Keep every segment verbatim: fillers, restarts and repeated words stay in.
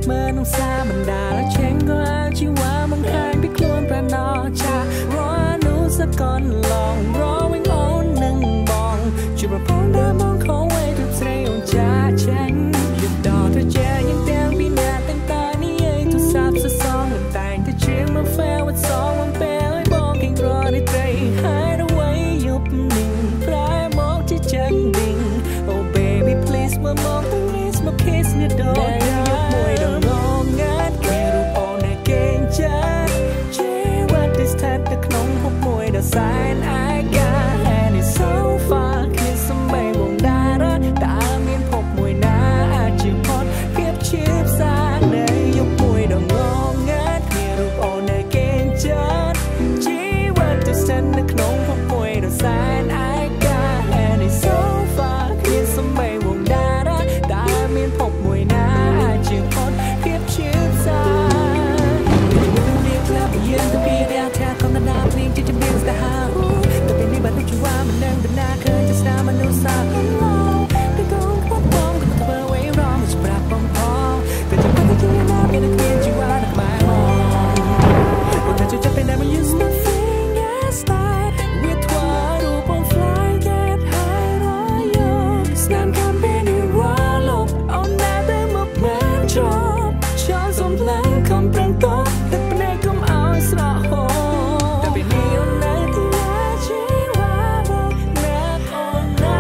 មើលនឹងសាបណ្ដាឆេងក៏អាចជីវ៉ាមកខាងពីខ្លួនប្រណោចារអនុសកលឡងរវិញអូននឹងបងជាប្រពន្ធដើមមកខំវេទស្រីអូនចាចេញយប់ដល់ទៅជាยังទាំងពីណាទាំងតែនេះឯងទូសាប់សសងតែងតែជាមក fair with song មិនពេលឲ្យបងគិតរនេះត្រីហើយរវៃយប់នេះប្រែមកជាចាញ់វិញ Oh baby please មកមកទាំងនេះមក kiss នេះដល់យប់មួយដល់ងងាត់គេរូបអូនដែលគេចាជា what is that ទៅក្នុងហូបមួយដល់សែនអាយ got and it's so far kiss សំបីបងតារតែមានភពមួយណាអាចជាផុតភាពជាផ្សារនៅយប់មួយដល់ងងាត់គេរូបអូនដែលគេចាជា what is that នៅក្នុងហូបមួយដល់សែនអាយ got and it's so far kiss សំបីបងតារតែមានភពមួយណាអាចជាផុតភាពជាផ្សារយើងទៅពីរាថាកុំដណ្ដើមភ្លេងជាជំនាញស្ទើរទៅពេលនេះបាត់ទុកជីវ៉ាមិនដឹងដំណើរឃើញจะស្ដារមនុស្សសាកឡោពីកូនខ្ពស់បងក៏ធ្វើអ្វីរំសម្រាប់បងផងតែចាំទៅជាណាមានតែគ្មានជីវ៉ានៅក្បែរមកអូនតែជួយចាប់ពេលណាមក use nothing as that វាធ្វើរូបបង fly get high រយស្នាមកំពេលនេះរលប់អូនតែទៅមកមិនចប់ចង់សំឡាញ់ខំប្រឹងតបតែភ្នែកកុំឲ្យស្រក់ហូរតែពេលនេះអូននៅទីណាជីវ៉ាបងណាអូនណា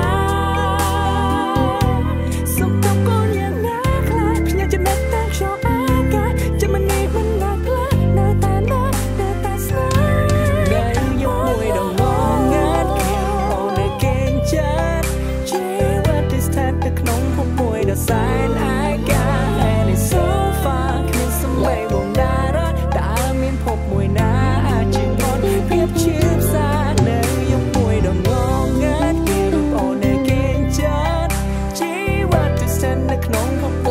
សុំតកូនយ៉ាងណាខ្លាចខ្ញុំចំណេះតែខ្យល់អាកាសចាំមិននេះមិនណាខ្លាចនៅតែណានៅតែស្នេហ៍នៅយប់មួយដល់ងងាត់គេអូននៅគេងចាជីវ៉ាទីស្ថិតទៅក្នុងហូបមួយដល់សែនអាយ got and it's so far គ្មានសំឡេងបងតារតែមានភពមួយណាអាចជាផុតភាពជាផ្សារនៅយប់មួយដល់ងងាត់គេរូបអូនដែលគេចាជីវ៉ាទីស្ថិតនៅក្នុងហូប